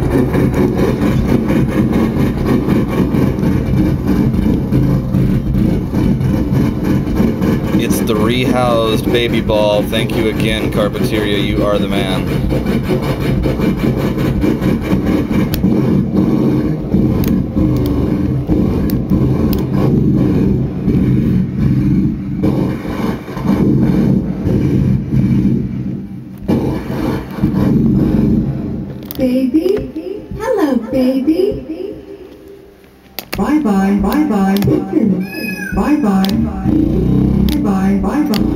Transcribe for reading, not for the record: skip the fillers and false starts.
It's the rehoused baby ball. Thank you again, Carpeteria. You are the man. Baby? Hello, baby. Bye-bye, bye-bye. Bye-bye. Bye-bye, bye-bye.